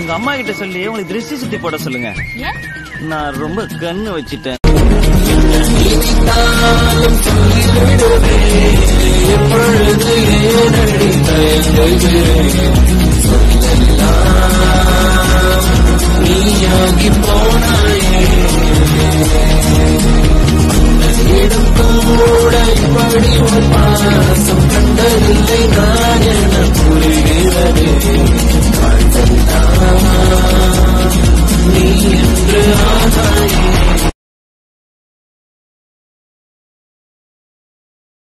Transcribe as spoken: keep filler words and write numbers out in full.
உங்க அம்மா கிட்ட சொல்லி உங்களுக்கு திருஷ்டி சுத்தி போட சொல்லுங்க. நான் ரொம்ப கண்ணு வச்சிட்டேன். நீயாகி போனாயே கூட இப்படி ஒரு